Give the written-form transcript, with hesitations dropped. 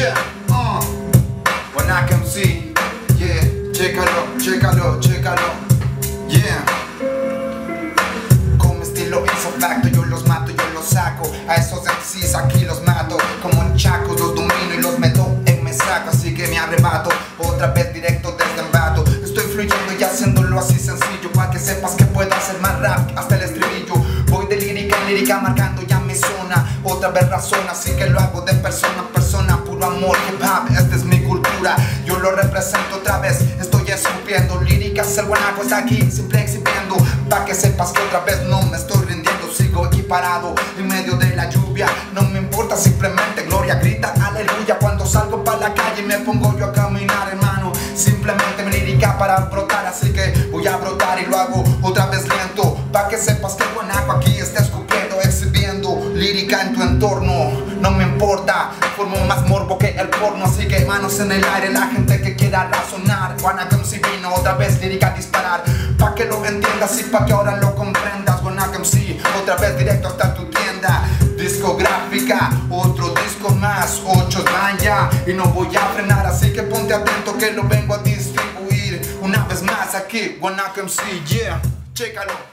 yeah, Guanac MC, yeah, chécalo, chécalo, chécalo, yeah. Con mi estilo insofacto, yo los mato, yo los saco. A esos MCs aquí los mato, como en Chacos los domino y los meto en mi saco. Así que me arrebato, otra vez directo desde Ambato. Estoy fluyendo y haciéndolo así sencillo, para que sepas que puedo hacer más rap hasta el estribillo. Voy de lírica en lírica marcando ya mi zona. Otra vez razón, así que lo hago de persona a persona. Puro amor, hip hop, esta es mi cultura. Yo lo represento otra vez, estoy escupiendo líricas, el guanaco está aquí, siempre exhibiendo. Pa' que sepas que otra vez no me estoy rindiendo. Sigo aquí parado en medio de la lluvia. No me importa, simplemente gloria, grita aleluya. Cuando salgo pa' la calle me pongo yo a caminar, hermano. Simplemente mi lírica para brotar, así que voy a brotar y lo hago otra vez lento. Pa' que sepas que el guanaco aquí está escupiendo, exhibiendo lírica en tu entorno. No me importa, formo más morbo que el porno. Así que manos en el aire, la gente que quiera razonar. Guanaco MC vino otra vez lírica a disparar. Pa' que lo entiendas y pa' que ahora lo comprendas. Guanaco MC, otra vez directo hasta tu tienda discográfica, otro disco más, 8 van ya y no voy a frenar, así que ponte atento que lo vengo a distribuir una vez más aquí, Guanaco MC, yeah, chécalo.